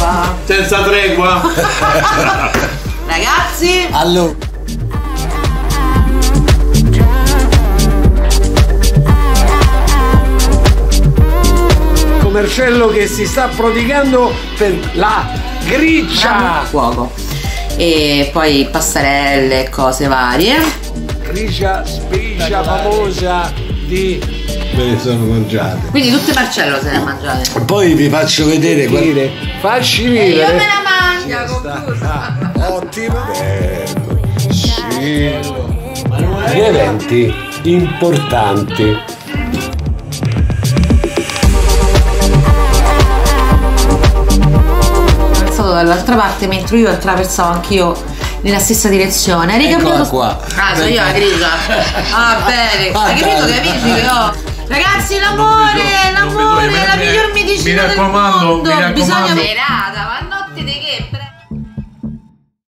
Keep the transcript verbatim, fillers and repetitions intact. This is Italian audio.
tregua. Senza tregua. Ragazzi. Allora. Marcello che si sta prodigando per la gricia. Fuoco. E poi pastarelle, cose varie. Gricia spicia famosa di... Me ne sono mangiate. Quindi tutte Marcello se le ha mangiate. Poi vi faccio vedere Dire, facci E io vivere. me la mangio, conclusa. Ottima. Sì. Gli eventi importanti. Dall'altra parte mentre io attraversavo anch'io nella stessa direzione. Hai Eccola qua. Ah, sono io la grigia. Ah, bene. Hai capito che amici che ho? Ragazzi, l'amore, l'amore è la miglior medicina mi del raccomando, mondo. mi raccomando. Bisogna verata, ma notte di che?